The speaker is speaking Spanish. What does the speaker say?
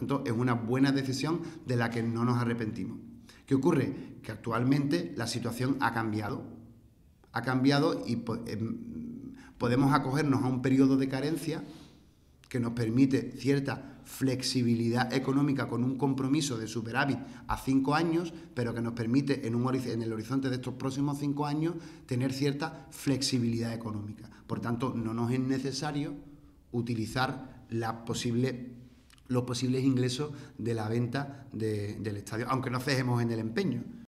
tanto, es una buena decisión de la que no nos arrepentimos. ¿Qué ocurre? Que actualmente la situación ha cambiado. Ha cambiado y podemos acogernos a un periodo de carencia que nos permite cierta flexibilidad económica con un compromiso de superávit a 5 años, pero que nos permite en el horizonte de estos próximos 5 años tener cierta flexibilidad económica. Por tanto, no nos es necesario utilizar los posibles ingresos de la venta del estadio, aunque no cejemos en el empeño.